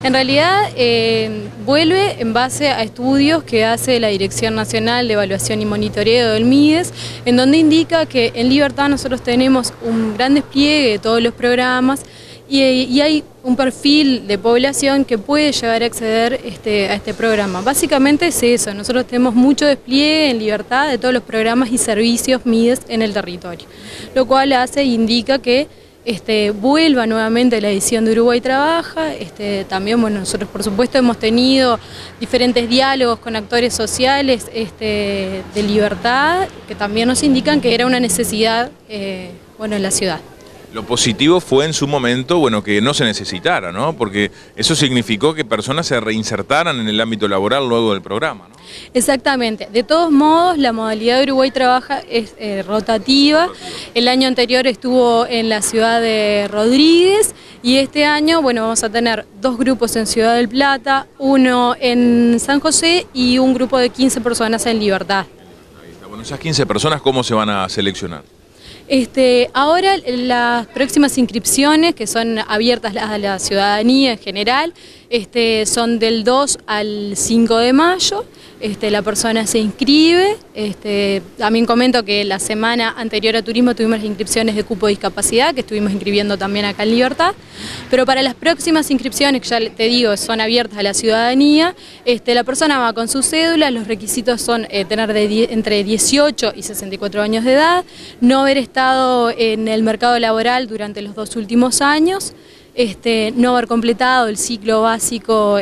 En realidad vuelve en base a estudios que hace la Dirección Nacional de Evaluación y Monitoreo del MIDES, en donde indica que en Libertad nosotros tenemos un gran despliegue de todos los programas y hay un perfil de población que puede llegar a acceder a este programa. Básicamente es eso, nosotros tenemos mucho despliegue en Libertad de todos los programas y servicios MIDES en el territorio, lo cual indica que vuelva nuevamente la edición de Uruguay Trabaja. También, bueno, nosotros por supuesto hemos tenido diferentes diálogos con actores sociales de Libertad, que también nos indican que era una necesidad en la ciudad. Lo positivo fue en su momento, bueno, que no se necesitara, ¿no? Porque eso significó que personas se reinsertaran en el ámbito laboral luego del programa, ¿no? Exactamente. De todos modos, la modalidad de Uruguay Trabaja es rotativa. El año anterior estuvo en la ciudad de Rodríguez y este año, bueno, vamos a tener 2 grupos en Ciudad del Plata, uno en San José y un grupo de 15 personas en Libertad. Ahí está. Bueno, esas 15 personas, ¿cómo se van a seleccionar? Ahora las próximas inscripciones, que son abiertas a la ciudadanía en general, son del 2 al 5 de mayo. La persona se inscribe. También comento que la semana anterior a turismo tuvimos las inscripciones de cupo de discapacidad, que estuvimos inscribiendo también acá en Libertad. Pero para las próximas inscripciones, que ya te digo, son abiertas a la ciudadanía, la persona va con su cédula. Los requisitos son tener entre 18 y 64 años de edad, no haber estado en el mercado laboral durante los 2 últimos años, no haber completado el ciclo básico,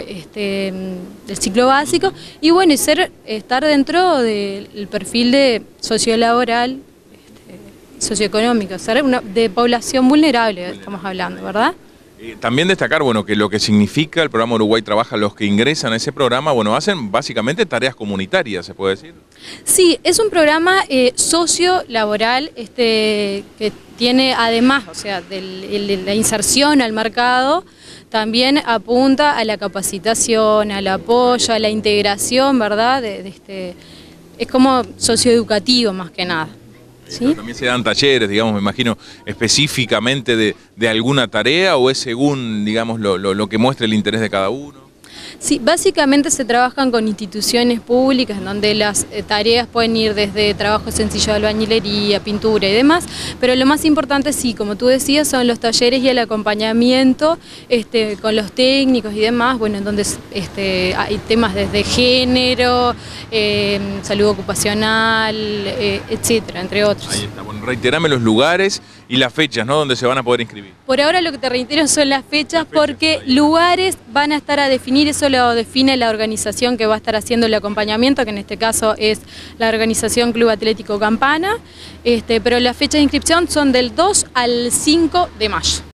y bueno, estar dentro del perfil de sociolaboral, socioeconómico, ser de población vulnerable, estamos hablando, ¿verdad? También destacar, bueno, que lo que significa el programa Uruguay Trabaja, los que ingresan a ese programa, bueno, hacen básicamente tareas comunitarias, ¿se puede decir? Sí, es un programa sociolaboral que tiene, además, o sea, de la inserción al mercado, también apunta a la capacitación, al apoyo, a la integración, ¿verdad? Es como socioeducativo más que nada. ¿Sí? También se dan talleres, digamos, me imagino, específicamente de alguna tarea, o es según, digamos, lo que muestre el interés de cada uno. Sí, básicamente se trabajan con instituciones públicas en donde las tareas pueden ir desde trabajo sencillo de albañilería, pintura y demás, pero lo más importante, sí, como tú decías, son los talleres y el acompañamiento con los técnicos y demás, bueno, en donde hay temas desde género, salud ocupacional, etcétera, entre otros. Ahí está, bueno, reiterame los lugares y las fechas, ¿no?, donde se van a poder inscribir. Por ahora lo que te reitero son las fechas, porque lugares van a estar a definir, eso lo define la organización que va a estar haciendo el acompañamiento, que en este caso es la organización Club Atlético Campana, pero las fechas de inscripción son del 2 al 5 de mayo.